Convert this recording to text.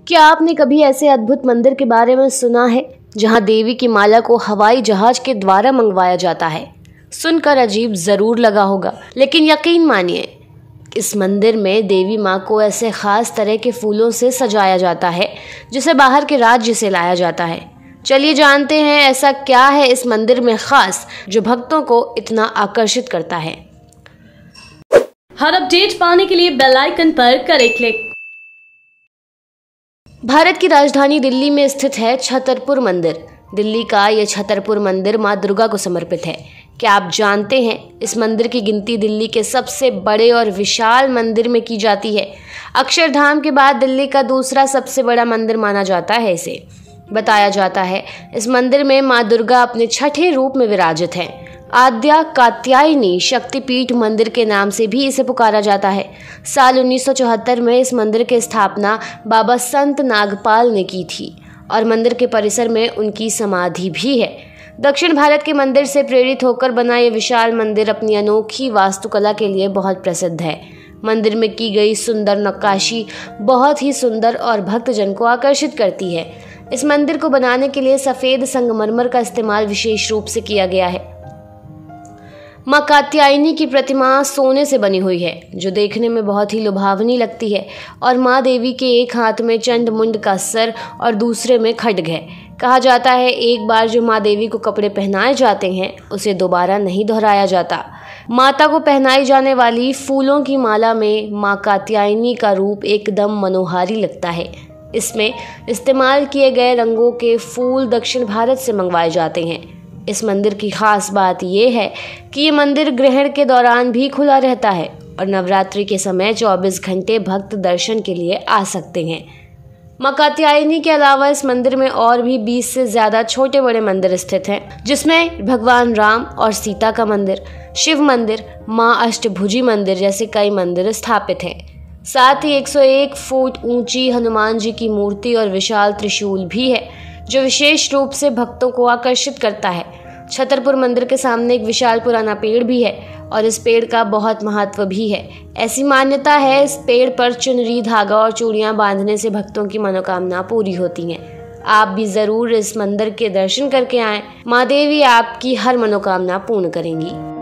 क्या आपने कभी ऐसे अद्भुत मंदिर के बारे में सुना है जहां देवी की माला को हवाई जहाज के द्वारा मंगवाया जाता है? सुनकर अजीब जरूर लगा होगा, लेकिन यकीन मानिए, इस मंदिर में देवी माँ को ऐसे खास तरह के फूलों से सजाया जाता है जिसे बाहर के राज्य से लाया जाता है। चलिए जानते हैं ऐसा क्या है इस मंदिर में खास जो भक्तों को इतना आकर्षित करता है। हर अपडेट पाने के लिए बेल आइकन पर करें क्लिक। भारत की राजधानी दिल्ली में स्थित है छतरपुर मंदिर। दिल्ली का यह छतरपुर मंदिर मां दुर्गा को समर्पित है। क्या आप जानते हैं इस मंदिर की गिनती दिल्ली के सबसे बड़े और विशाल मंदिर में की जाती है। अक्षरधाम के बाद दिल्ली का दूसरा सबसे बड़ा मंदिर माना जाता है इसे। बताया जाता है इस मंदिर में मां दुर्गा अपने छठे रूप में विराजित हैं। आद्या कात्यायनी शक्तिपीठ मंदिर के नाम से भी इसे पुकारा जाता है। साल 1974 में इस मंदिर की स्थापना बाबा संत नागपाल ने की थी और मंदिर के परिसर में उनकी समाधि भी है। दक्षिण भारत के मंदिर से प्रेरित होकर बना ये विशाल मंदिर अपनी अनोखी वास्तुकला के लिए बहुत प्रसिद्ध है। मंदिर में की गई सुंदर नक्काशी बहुत ही सुंदर और भक्तजन को आकर्षित करती है। इस मंदिर को बनाने के लिए सफेद संगमरमर का इस्तेमाल विशेष रूप से किया गया है। मां कात्यायनी की प्रतिमा सोने से बनी हुई है जो देखने में बहुत ही लुभावनी लगती है और मां देवी के एक हाथ में चंड मुंड का सर और दूसरे में खड्ग है। कहा जाता है एक बार जो मां देवी को कपड़े पहनाए जाते हैं उसे दोबारा नहीं दोहराया जाता। माता को पहनाई जाने वाली फूलों की माला में मां कात्यायनी का रूप एकदम मनोहारी लगता है। इसमें इस्तेमाल किए गए रंगों के फूल दक्षिण भारत से मंगवाए जाते हैं। इस मंदिर की खास बात यह है कि ये मंदिर ग्रहण के दौरान भी खुला रहता है और नवरात्रि के समय 24 घंटे भक्त दर्शन के लिए आ सकते हैं। मां कात्यायनी के अलावा इस मंदिर में और भी 20 से ज्यादा छोटे बड़े मंदिर स्थित हैं, जिसमें भगवान राम और सीता का मंदिर, शिव मंदिर, मां अष्टभुजी मंदिर जैसे कई मंदिर स्थापित हैं। साथ ही 101 फुट ऊंची हनुमान जी की मूर्ति और विशाल त्रिशूल भी है जो विशेष रूप से भक्तों को आकर्षित करता है। छतरपुर मंदिर के सामने एक विशाल पुराना पेड़ भी है और इस पेड़ का बहुत महत्व भी है। ऐसी मान्यता है इस पेड़ पर चुनरी, धागा और चूड़ियां बांधने से भक्तों की मनोकामना पूरी होती हैं। आप भी जरूर इस मंदिर के दर्शन करके आएं। मां देवी आपकी हर मनोकामना पूर्ण करेंगी।